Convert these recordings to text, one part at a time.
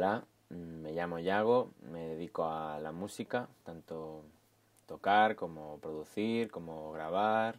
Hola, me llamo Yago, me dedico a la música, tanto tocar como producir, como grabar.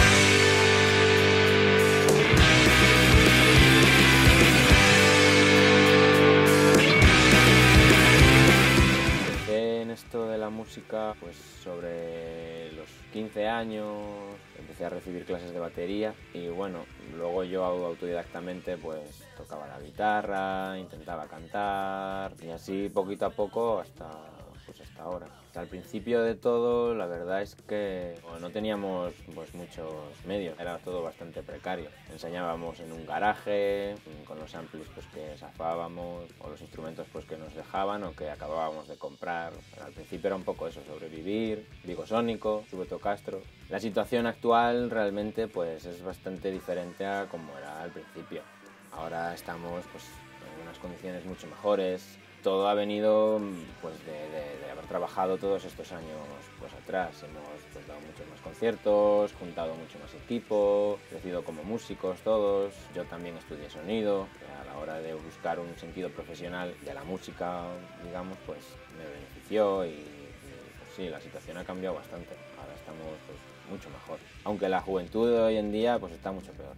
Empecé en esto de la música pues sobre los 15 años, empecé a recibir clases de batería y bueno, luego yo autodidactamente pues tocaba la guitarra, intentaba cantar y así poquito a poco hasta ahora. Al principio de todo, la verdad es que no teníamos pues muchos medios, era todo bastante precario. Enseñábamos en un garaje, con los amplis pues que zafábamos, o los instrumentos pues que nos dejaban o que acabábamos de comprar. Pero al principio era un poco eso, sobrevivir, Vigosónico, Subetocastro. La situación actual realmente pues es bastante diferente a como era al principio. Ahora estamos pues en unas condiciones mucho mejores. Todo ha venido pues de haber trabajado todos estos años pues atrás. Hemos pues dado muchos más conciertos, juntado mucho más equipo, crecido como músicos todos. Yo también estudié sonido. A la hora de buscar un sentido profesional de la música, digamos, pues me benefició y pues sí, la situación ha cambiado bastante. Ahora estamos pues mucho mejor. Aunque la juventud de hoy en día pues está mucho peor.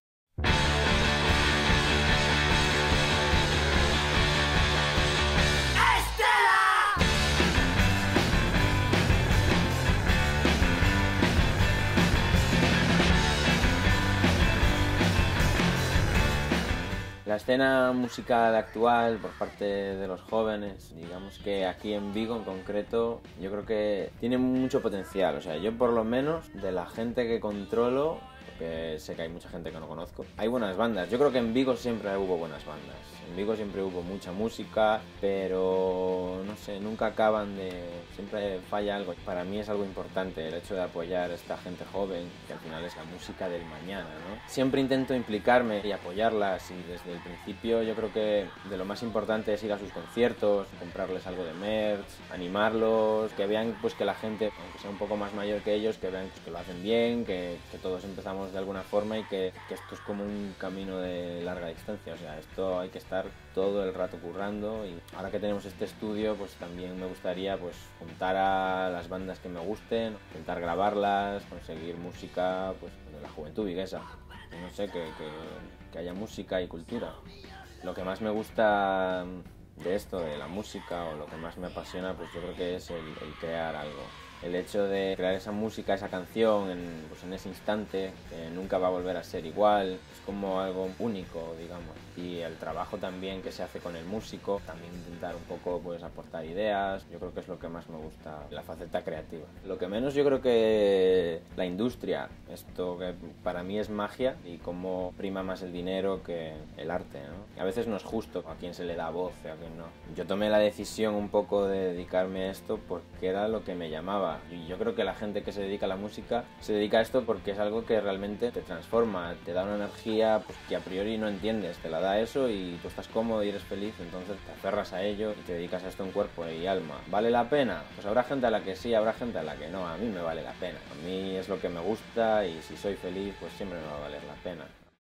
La escena musical actual por parte de los jóvenes, digamos que aquí en Vigo en concreto, yo creo que tiene mucho potencial. O sea, yo por lo menos de la gente que controlo, porque sé que hay mucha gente que no conozco, hay buenas bandas. Yo creo que en Vigo siempre hubo buenas bandas. En Vigo siempre hubo mucha música, pero no sé, nunca acaban de... Siempre falla algo. Para mí es algo importante el hecho de apoyar a esta gente joven, que al final es la música del mañana, ¿no? Siempre intento implicarme y apoyarlas y desde el principio yo creo que de lo más importante es ir a sus conciertos, comprarles algo de merch, animarlos, que vean pues que la gente, aunque sea un poco más mayor que ellos, que vean pues, que lo hacen bien, que todos empezamos de alguna forma y que esto es como un camino de larga distancia. O sea, esto hay que estar todo el rato currando y ahora que tenemos este estudio pues también me gustaría pues juntar a las bandas que me gusten, intentar grabarlas, conseguir música pues de la juventud viguesa. No sé, que haya música y cultura. Lo que más me gusta de esto, de la música, o lo que más me apasiona, pues yo creo que es el crear algo. El hecho de crear esa música, esa canción pues en ese instante, que nunca va a volver a ser igual, es como algo único, digamos. Y el trabajo también que se hace con el músico, también intentar un poco pues aportar ideas, yo creo que es lo que más me gusta, la faceta creativa. Lo que menos yo creo que la industria, esto que para mí es magia y cómo prima más el dinero que el arte, ¿no? A veces no es justo a quién se le da voz y a quién no. Yo tomé la decisión un poco de dedicarme a esto porque era lo que me llamaba. Y yo creo que la gente que se dedica a la música se dedica a esto porque es algo que realmente te transforma, te da una energía pues, que a priori no entiendes, te la da eso y tú estás cómodo y eres feliz, entonces te aferras a ello y te dedicas a esto en cuerpo y alma. ¿Vale la pena? Pues habrá gente a la que sí, habrá gente a la que no. A mí me vale la pena. A mí es lo que me gusta y si soy feliz pues siempre me va a valer la pena.